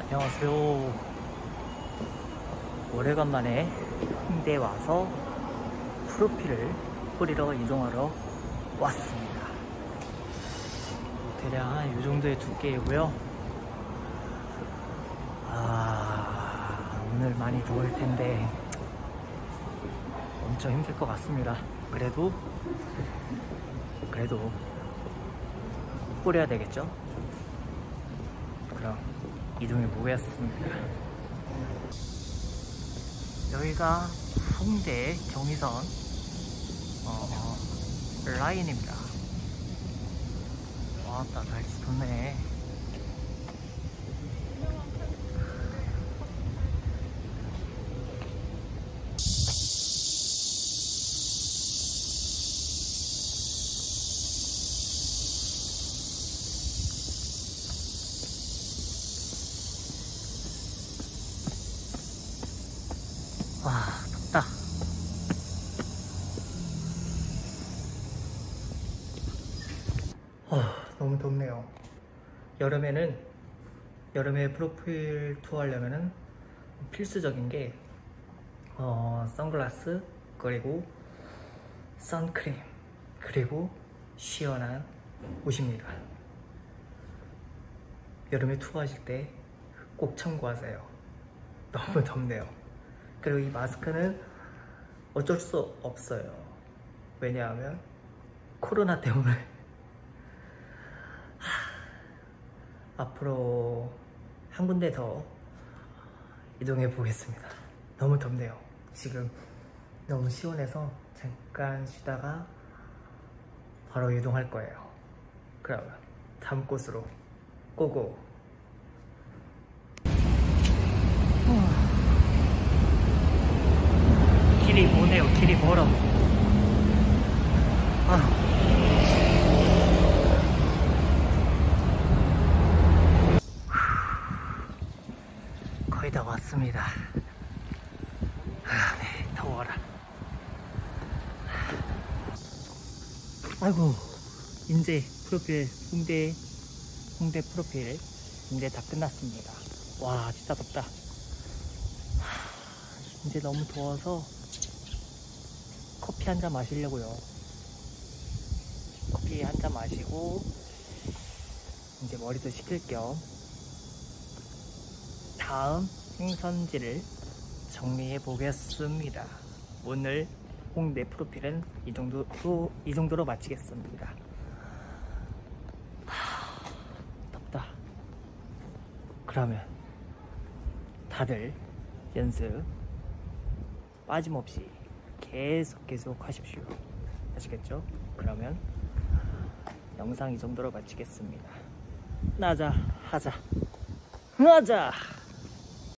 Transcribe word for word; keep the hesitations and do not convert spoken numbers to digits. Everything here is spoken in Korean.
안녕하세요. 오래간만에 홍대에 와서 프로필을 뿌리러 이동하러 왔습니다. 대략 한 이 정도의 두께이고요. 아, 오늘 많이 더울 텐데 엄청 힘들 것 같습니다. 그래도 그래도 뿌려야 되겠죠? 그럼 이동해 보겠습니다. 여기가 홍대 경의선 어, 라인입니다. 와따 날씨 좋네. 와, 덥다. 어, 너무 덥네요. 여름에는 여름에 프로필 투어 하려면은 필수적인 게 어, 선글라스, 그리고 선크림, 그리고 시원한 옷입니다. 여름에 투어 하실 때 꼭 참고하세요. 너무 덥네요. 그리고 이 마스크는 어쩔 수 없어요. 왜냐하면 코로나 때문에 하, 앞으로 한 군데 더 이동해 보겠습니다. 너무 덥네요. 지금 너무 시원해서 잠깐 쉬다가 바로 이동할 거예요. 그러면 다음 곳으로 고고. 길이 모네요. 길이 멀어. 아. 거의 다 왔습니다. 아, 네, 더워라. 아이고, 이제 프로필 홍대 홍대 프로필 이제 다 끝났습니다. 와, 진짜 덥다. 이제 너무 더워서 커피 한 잔 마시려고요. 커피 한 잔 마시고 이제 머리도 식힐 겸 다음 행선지를 정리해 보겠습니다. 오늘 홍대 프로필은 이 정도로 이 정도로 마치겠습니다. 하, 덥다. 그러면 다들 연습 빠짐없이 계속 계속 하십시오. 아시겠죠? 그러면 영상 이 정도로 마치겠습니다. 나자 하자 하자.